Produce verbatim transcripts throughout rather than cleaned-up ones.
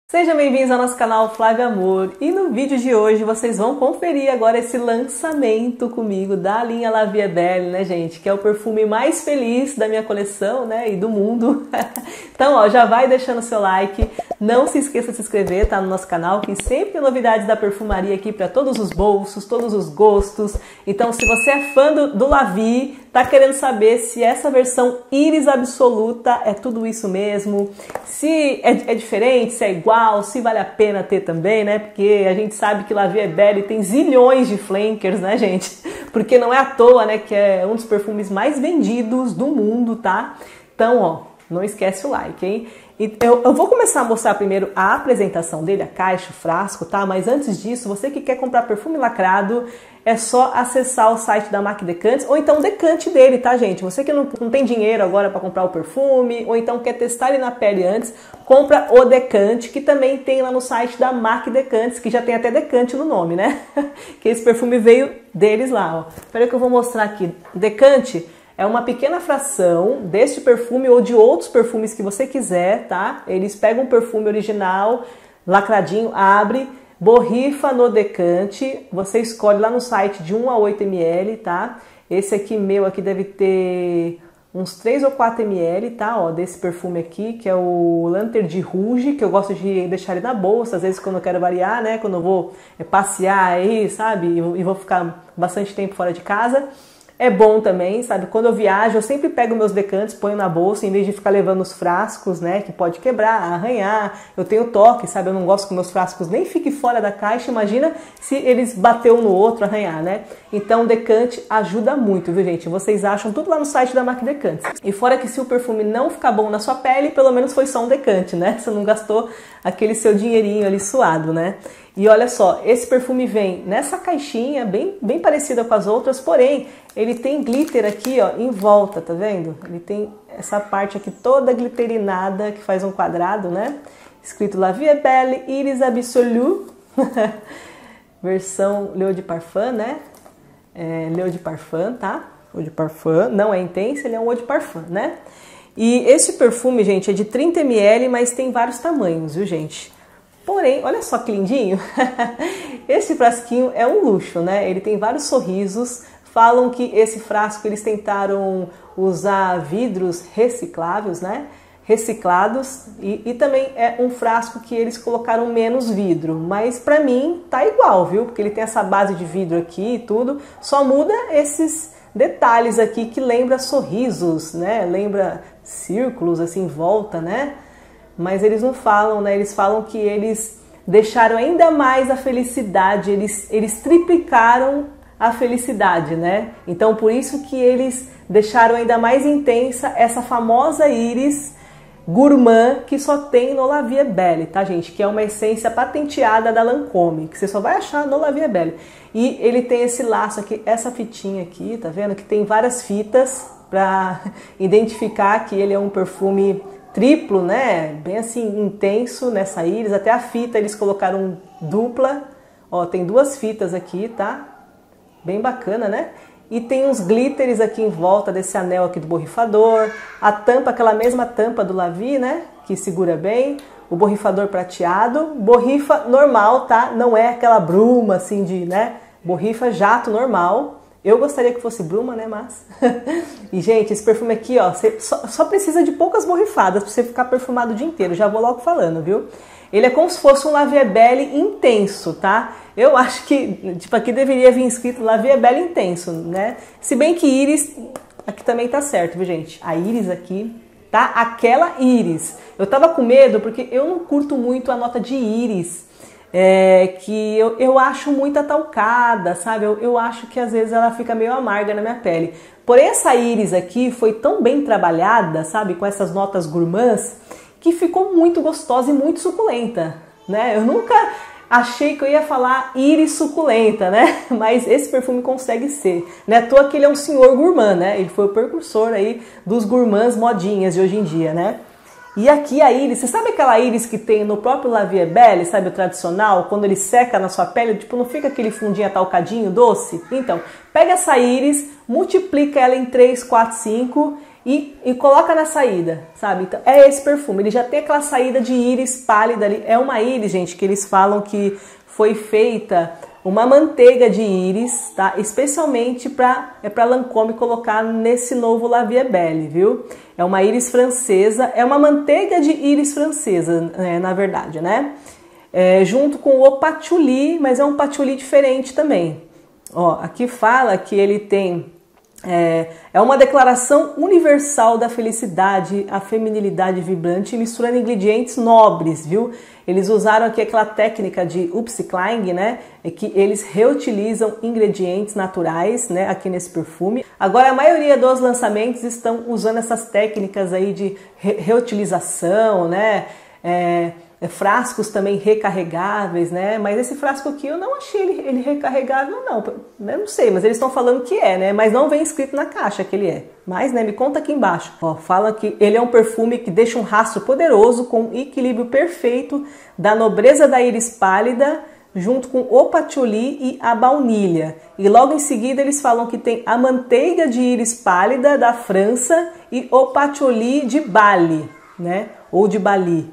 Sejam bem-vindos ao nosso canal Flávia Amor, e no vídeo de hoje vocês vão conferir agora esse lançamento comigo da linha La Vie est Belle, né gente, que é o perfume mais feliz da minha coleção, né, e do mundo. Então ó, já vai deixando seu like, não se esqueça de se inscrever, tá, no nosso canal, que sempre tem novidades da perfumaria aqui para todos os bolsos, todos os gostos. Então se você é fã do, do La Vie, tá querendo saber se essa versão Íris Absoluta é tudo isso mesmo, se é, é diferente, se é igual, se vale a pena ter também, né? Porque a gente sabe que La Vie est Belle tem zilhões de flankers, né, gente? Porque não é à toa, né, que é um dos perfumes mais vendidos do mundo, tá? Então, ó, não esquece o like, hein? Eu, eu vou começar a mostrar primeiro a apresentação dele, a caixa, o frasco, tá? Mas antes disso, você que quer comprar perfume lacrado, é só acessar o site da Marque Decantes, ou então o decante dele, tá, gente? Você que não, não tem dinheiro agora para comprar o perfume, ou então quer testar ele na pele antes, compra o decante, que também tem lá no site da Marque Decantes, que já tem até decante no nome, né? Que esse perfume veio deles lá, ó. Espera que eu vou mostrar aqui. Decante é uma pequena fração deste perfume ou de outros perfumes que você quiser, tá? Eles pegam um perfume original, lacradinho, abre, borrifa no decante, você escolhe lá no site de um a oito mililitros, tá? Esse aqui meu aqui deve ter uns três ou quatro mililitros, tá? Ó, desse perfume aqui, que é o Lanterne de Rouge, que eu gosto de deixar ele na bolsa, às vezes quando eu quero variar, né? Quando eu vou passear aí, sabe? E vou ficar bastante tempo fora de casa. É bom também, sabe? Quando eu viajo, eu sempre pego meus decantes, ponho na bolsa, em vez de ficar levando os frascos, né? Que pode quebrar, arranhar. Eu tenho toque, sabe? Eu não gosto que meus frascos nem fiquem fora da caixa. Imagina se eles bater um no outro, arranhar, né? Então, o decante ajuda muito, viu, gente? Vocês acham tudo lá no site da Marque Decantes. E fora que se o perfume não ficar bom na sua pele, pelo menos foi só um decante, né? Você não gastou aquele seu dinheirinho ali suado, né? E olha só, esse perfume vem nessa caixinha, bem, bem parecida com as outras, porém, ele tem glitter aqui, ó, em volta, tá vendo? Ele tem essa parte aqui toda glitterinada, que faz um quadrado, né? Escrito La Vie est Belle, Íris Absolue, versão L'Eau de Parfum, né? É, L'Eau de Parfum, tá? Eau de Parfum, não é intensa, ele é um Eau de Parfum, né? E esse perfume, gente, é de trinta mililitros, mas tem vários tamanhos, viu, gente? Porém, olha só que lindinho, esse frasquinho é um luxo, né? Ele tem vários sorrisos, falam que esse frasco eles tentaram usar vidros recicláveis, né? Reciclados, e, e também é um frasco que eles colocaram menos vidro, mas pra mim tá igual, viu? Porque ele tem essa base de vidro aqui e tudo, só muda esses detalhes aqui que lembra sorrisos, né? Lembra círculos assim em volta, né? Mas eles não falam, né? Eles falam que eles deixaram ainda mais a felicidade, eles, eles triplicaram a felicidade, né? Então, por isso que eles deixaram ainda mais intensa essa famosa íris gourmand que só tem no La Vie est Belle, tá, gente? Que é uma essência patenteada da Lancôme, que você só vai achar no La Vie est Belle. E ele tem esse laço aqui, essa fitinha aqui, tá vendo? Que tem várias fitas para identificar que ele é um perfume triplo, né? Bem assim, intenso nessa íris. Até a fita eles colocaram dupla. Ó, tem duas fitas aqui, tá? Bem bacana, né? E tem uns glitters aqui em volta desse anel aqui do borrifador. A tampa, aquela mesma tampa do La Vie, né? Que segura bem. O borrifador prateado. Borrifa normal, tá? Não é aquela bruma assim de, né? Borrifa jato normal. Eu gostaria que fosse bruma, né, mas... E, gente, esse perfume aqui, ó, você só, só precisa de poucas borrifadas pra você ficar perfumado o dia inteiro. Já vou logo falando, viu? Ele é como se fosse um La Vie est Belle intenso, tá? Eu acho que, tipo, aqui deveria vir escrito La Vie est Belle intenso, né? Se bem que íris, aqui também tá certo, viu, gente? A íris aqui, tá? Aquela íris. Eu tava com medo porque eu não curto muito a nota de íris. É, que eu, eu acho muito atalcada, sabe? Eu, eu acho que às vezes ela fica meio amarga na minha pele. Porém, essa íris aqui foi tão bem trabalhada, sabe? Com essas notas gourmands, que ficou muito gostosa e muito suculenta, né? Eu nunca achei que eu ia falar íris suculenta, né? Mas esse perfume consegue ser, né? À toa que ele é um senhor gourmand, né? Ele foi o precursor aí dos gourmands modinhas de hoje em dia, né? E aqui a íris, você sabe aquela íris que tem no próprio La Vie est Belle, sabe, o tradicional? Quando ele seca na sua pele, tipo, não fica aquele fundinho atalcadinho, doce? Então, pega essa íris, multiplica ela em três, quatro, cinco e, e coloca na saída, sabe? Então é esse perfume, ele já tem aquela saída de íris pálida ali. É uma íris, gente, que eles falam que foi feita uma manteiga de íris, tá? Especialmente para é para Lancôme colocar nesse novo La Vie est Belle, viu? É uma íris francesa, é uma manteiga de íris francesa, é, na verdade, né? É, junto com o patchouli, mas é um patchouli diferente também. Ó, aqui fala que ele tem é, é uma declaração universal da felicidade, a feminilidade vibrante, misturando ingredientes nobres, viu? Eles usaram aqui aquela técnica de upcycling, né? É que eles reutilizam ingredientes naturais, né? Aqui nesse perfume. Agora a maioria dos lançamentos estão usando essas técnicas aí de re reutilização, né? É, frascos também recarregáveis, né? Mas esse frasco aqui eu não achei ele, ele recarregável, não. Eu não sei, mas eles estão falando que é, né? Mas não vem escrito na caixa que ele é. Mas, né, me conta aqui embaixo. Ó, fala que ele é um perfume que deixa um rastro poderoso com o equilíbrio perfeito da nobreza da íris pálida junto com o patchouli e a baunilha. E logo em seguida eles falam que tem a manteiga de íris pálida da França e o patchouli de Bali, né? Ou de Bali.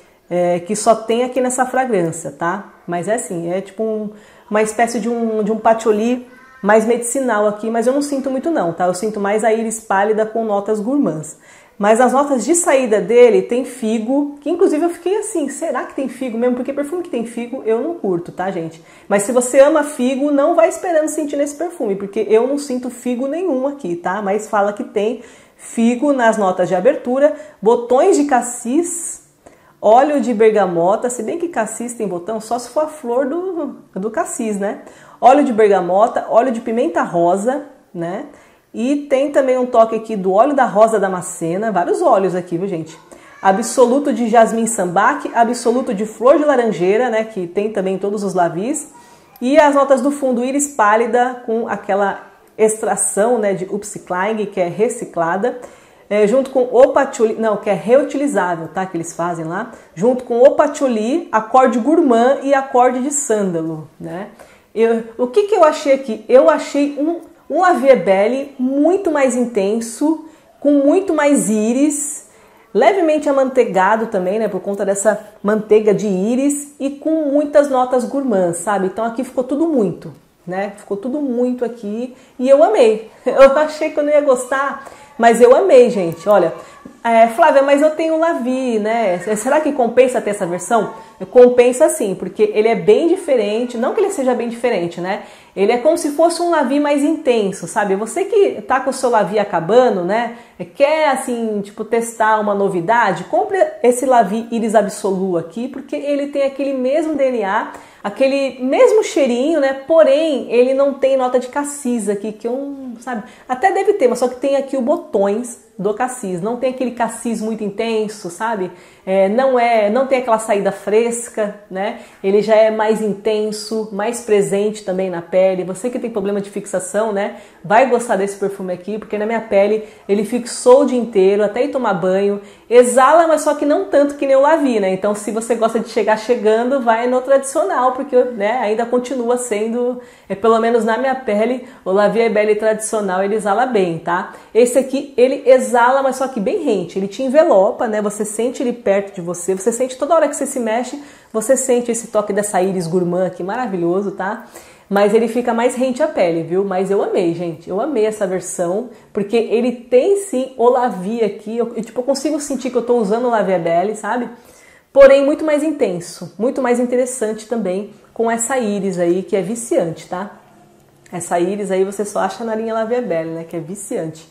É, que só tem aqui nessa fragrância, tá? Mas é assim, é tipo um, uma espécie de um, de um patchouli mais medicinal aqui, mas eu não sinto muito não, tá? Eu sinto mais a íris pálida com notas gourmands. Mas as notas de saída dele tem figo, que inclusive eu fiquei assim, será que tem figo mesmo? Porque perfume que tem figo eu não curto, tá, gente? Mas se você ama figo, não vai esperando sentir nesse perfume, porque eu não sinto figo nenhum aqui, tá? Mas fala que tem figo nas notas de abertura, botões de cassis, óleo de bergamota, se bem que cassis tem botão só se for a flor do, do cassis, né? Óleo de bergamota, óleo de pimenta rosa, né? E tem também um toque aqui do óleo da rosa damascena, vários óleos aqui, viu, gente? Absoluto de jasmim sambac, absoluto de flor de laranjeira, né? Que tem também em todos os lavis. E as notas do fundo íris pálida com aquela extração, né, de upcycling, que é reciclada. É, junto com o patchouli, não, que é reutilizável, tá? Que eles fazem lá. Junto com o patchouli, acorde gourmand e acorde de sândalo, né? Eu, o que que eu achei aqui? Eu achei um, um La Vie est Belle muito mais intenso, com muito mais íris, levemente amanteigado também, né? Por conta dessa manteiga de íris e com muitas notas gourmands, sabe? Então aqui ficou tudo muito, né? Ficou tudo muito aqui e eu amei. Eu achei que eu não ia gostar, mas eu amei, gente. Olha, é, Flávia, mas eu tenho o La Vie, né? Será que compensa ter essa versão? Compensa sim, porque ele é bem diferente. Não que ele seja bem diferente, né? Ele é como se fosse um La Vie mais intenso, sabe? Você que tá com o seu La Vie acabando, né? Quer, assim, tipo, testar uma novidade? Compre esse La Vie Iris Absolu aqui, porque ele tem aquele mesmo D N A, aquele mesmo cheirinho, né? Porém, ele não tem nota de cassis aqui, que eu, sabe? Até deve ter, mas só que tem aqui o botões do cassis. Não tem aquele cassis muito intenso, sabe? É, não é, não tem aquela saída fresca, né? Ele já é mais intenso, mais presente também na pele. Você que tem problema de fixação, né? Vai gostar desse perfume aqui, porque na minha pele ele fixou o dia inteiro, até ir tomar banho. Exala, mas só que não tanto que nem o La Vie, né? Então, se você gosta de chegar chegando, vai no tradicional, porque, né, ainda continua sendo, é, pelo menos na minha pele, o La Vie est Belle tradicional, ele exala bem, tá? Esse aqui, ele exala, mas só que bem rente. Ele te envelopa, né? Você sente ele perto de você, você sente toda hora que você se mexe, você sente esse toque dessa íris gourmand aqui, maravilhoso, tá? Mas ele fica mais rente à pele, viu? Mas eu amei, gente. Eu amei essa versão, porque ele tem sim o La Vie aqui. Eu, eu, tipo, eu consigo sentir que eu tô usando o La Vie est Belle, sabe? Porém, muito mais intenso, muito mais interessante também com essa íris aí, que é viciante, tá? Essa íris aí você só acha na linha La Vie est Belle, né? Que é viciante.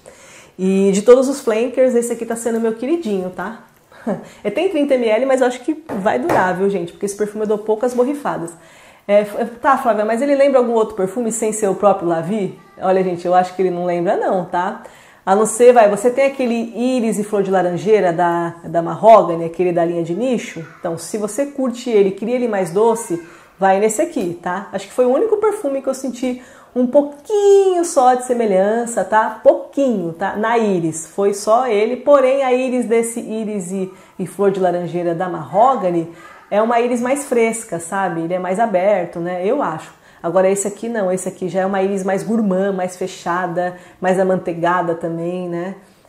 E de todos os flankers, esse aqui tá sendo meu queridinho, tá? É, tem trinta mililitros, mas eu acho que vai durar, viu, gente? Porque esse perfume eu dou poucas borrifadas. É, tá, Flávia, mas ele lembra algum outro perfume sem ser o próprio La Vie? Olha, gente, eu acho que ele não lembra não, tá? A não ser, vai, você tem aquele íris e flor de laranjeira da, da Mahogany, aquele da linha de nicho. Então, se você curte ele, queria ele mais doce, vai nesse aqui, tá? Acho que foi o único perfume que eu senti um pouquinho só de semelhança, tá? Pouquinho, tá? Na íris, foi só ele. Porém, a íris desse íris e, e flor de laranjeira da Mahogany é uma íris mais fresca, sabe? Ele é mais aberto, né? Eu acho. Agora esse aqui não, esse aqui já é uma íris mais gourmand, mais fechada, mais amanteigada também, né?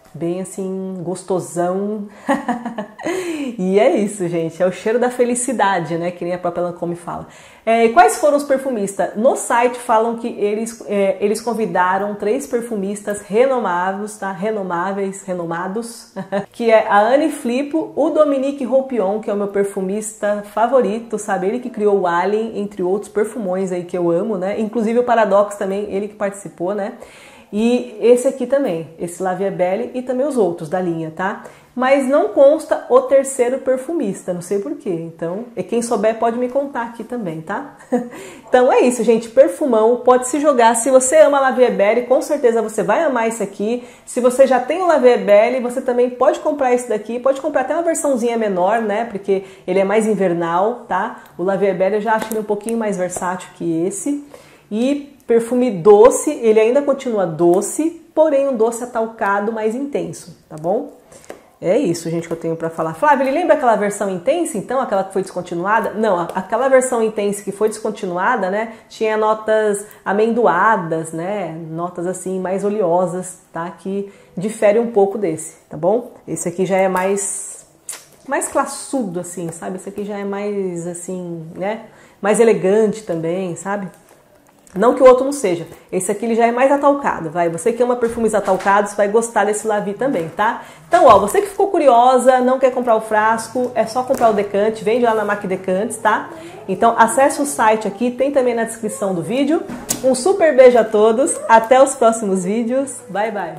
bem assim, gostosão. E é isso, gente, é o cheiro da felicidade, né, que nem a própria Lancôme fala. É, quais foram os perfumistas? No site falam que eles, é, eles convidaram três perfumistas renomáveis, tá? Renomáveis, renomados, que é a Anne Flippo, o Dominique Ropion, que é o meu perfumista favorito, sabe? Ele que criou o Alien, entre outros perfumões aí que eu amo, né? Inclusive o Paradox também, ele que participou, né? E esse aqui também, esse La Vie Belle e também os outros da linha, tá? Mas não consta o terceiro perfumista, não sei porquê. Então, e quem souber pode me contar aqui também, tá? Então é isso, gente, perfumão, pode se jogar. Se você ama La Vie Belle, com certeza você vai amar esse aqui. Se você já tem o La Vie Belle, você também pode comprar esse daqui. Pode comprar até uma versãozinha menor, né? Porque ele é mais invernal, tá? O La Vie Belle eu já acho ele um pouquinho mais versátil que esse. E perfume doce, ele ainda continua doce, porém um doce atalcado mais intenso, tá bom? É isso, gente, que eu tenho pra falar. Flávia, ele lembra aquela versão intensa, então? Aquela que foi descontinuada? Não, aquela versão intensa que foi descontinuada, né? Tinha notas amendoadas, né? Notas assim, mais oleosas, tá? Que difere um pouco desse, tá bom? Esse aqui já é mais... mais classudo, assim, sabe? Esse aqui já é mais, assim, né? Mais elegante também, sabe? Não que o outro não seja. Esse aqui ele já é mais atalcado, vai. Você que ama perfumes atalcados vai gostar desse La Vie também, tá? Então, ó, você que ficou curiosa, não quer comprar o frasco, é só comprar o decante, vende lá na Mac Decantes, tá? Então, acesse o site aqui, tem também na descrição do vídeo. Um super beijo a todos, até os próximos vídeos. Bye, bye!